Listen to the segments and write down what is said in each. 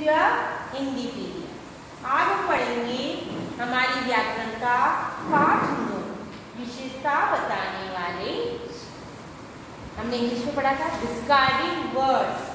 Your Hindi period. आज हम पढ़ेंगे हमारी व्याकरण का पाठ 9, विशेषता बताने वाले। हमने इंग्लिश में पढ़ा था डिस्कार्डिंग वर्ड्स।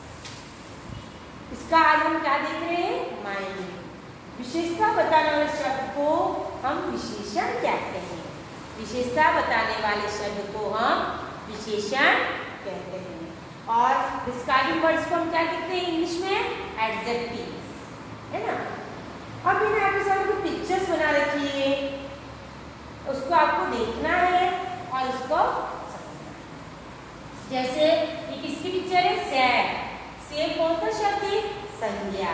इसका आज हम क्या देख रहे हैं? माइंड। विशेषता बताने वाले शब्द को हम विशेषण कहते हैं। विशेषता बताने वाले शब्द को हम विशेषण कहते हैं। और डिस्कार्डिंग वर्ड्स को हम क्या कहते हैं इंग्लिश में? एडजेक्टिव्स, है ना। अब मैंने आपके साथ कुछ पिक्चर्स बना रखी है, उसको आपको देखना है और उसको समझना है। जैसे ये किसकी पिक्चर है? सेब। सेब कौन सा शब्द है? संज्ञा।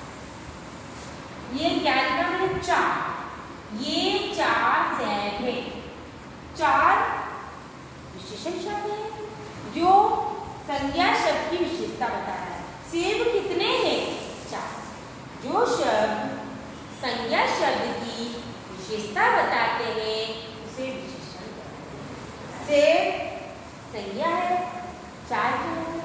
ये क्या लिखा मैंने? 4। ये 4 सेब है। 4 विशेषण शब्द है जो संज्ञा शब्द की विशेषता बता रहा है। सेब कितने हैं? 4। जो शब्द संज्ञा शब्द की विशेषता बताते हैं उसे विशेषण कहते हैं। सेब संज्ञा है, 4 क्यों है?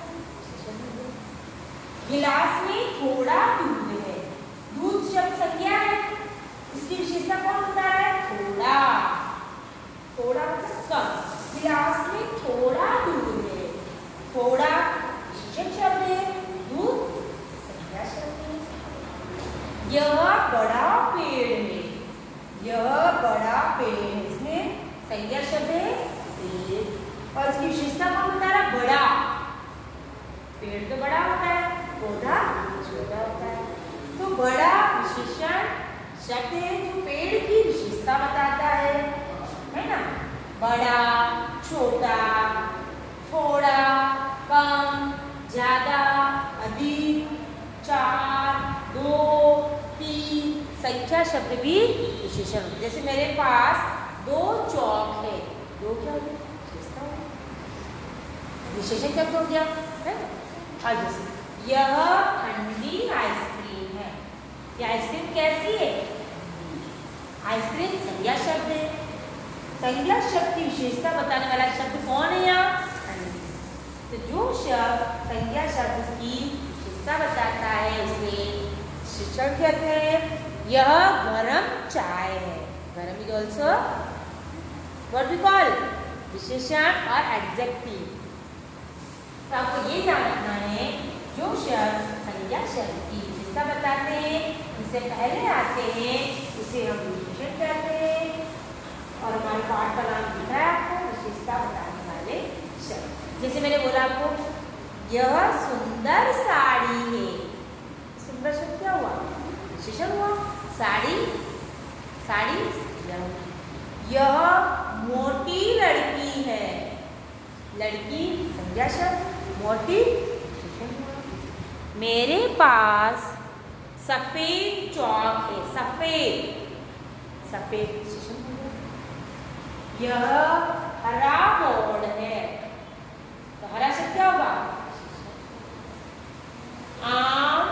गिलास में थोड़ा दूध है। दूध शब्द संज्ञा है, इसकी विशेषता कौन बता रहा है? थोड़ा। थोड़ा मतलब कम। गिलास में थोड़ा दूध है। थोड़ा विशेषण शब्द है, दूध संज्ञा शब्द है। यह बड़ा पेड़ है। यह बड़ा पेड़ है, इसमें संज्ञा शब्द है पेड़, और इसकी विशेषता कौन बता रहा? बड़ा। पेड़ तो बड़ा होता है, पौधा छोटा होता है। तो बड़ा विशेषण शब्द है जो पेड़ की विशेषता बताता है ना। बड़ा, छोटा, थोड़ा, कम, ज्यादा, अधिक, 4, 2, 3 संख्या शब्द भी विशेषण होते। जैसे मेरे पास 2 चौक है। 2 क्या हो? विशेषण शब्द हो गया है। और जैसे यह ठंडी आइसक्रीम है। ये आइसक्रीम कैसी है? आइसक्रीम संज्ञा शब्द है। संज्ञा शब्द की विशेषता बताने वाला शब्द कौन है यहाँ? तो जो शब्द संज्ञा शब्द की विशेषता बताता है उसे विशेषण कहते हैं। यह गरम चाय है। गरम is also what we call विशेषण और एडजेक्टिव। तो आपको ये ध्यान रखना है, जो शब्द संज्ञा शब्द की विशेषता बताते हैं उनसे पहले आते हैं उसे हम विशेषण कहते हैं। और हमारे पाठ का नाम लिखा है आपको विशेषता बताने वाले शब्द। जैसे मैंने बोला आपको यह सुंदर साड़ी है। सुंदर शब्द क्या हुआ? विशेषण हुआ। साड़ी, साड़ी यह मोटी लड़की है। लड़की संज्ञा शब्द, मोटी विशेषण हुआ। मेरे पास सफेद चौक है। सफेद, सफेद विशेषण हुआ। यह हरा मोड़ है। तो हरा शब्द क्या होगा? आम,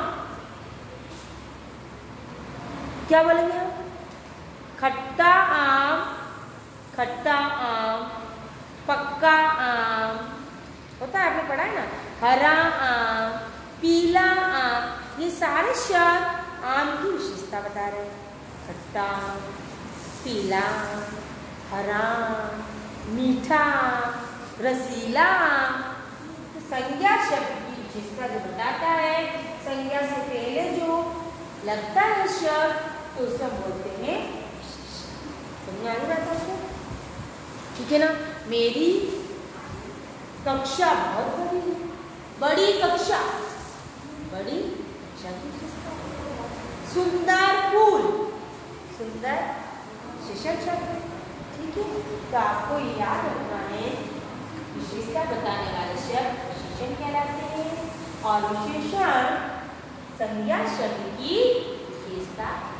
क्या बोलेंगे हम? खट्टा आम, खट्टा आम, पक्का आम होता है, आपने पढ़ा है ना। हरा आम, पीला आम, ये सारे शब्द आम की विशेषता बता रहे हैं। खट्टा आम, पीला आम, हरा, मीठा, रसीला। तो संज्ञा शब्द की विशेषता जो बताता है, संज्ञा से पहले जो लगता है शब्द तो उसे बोलते हैं संज्ञा। नहीं रहता उसको, ठीक है ना। मेरी कक्षा बहुत बड़ी है। बड़ी कक्षा, बड़ी कक्षा की विशेषता। सुंदर फूल, सुंदर विशेषण शब्द, ठीक है। तो आपको याद रखना है विशेषता बताने वाले शब्द विशेषण कहलाते हैं और विशेषण संज्ञा शब्द की विशेषता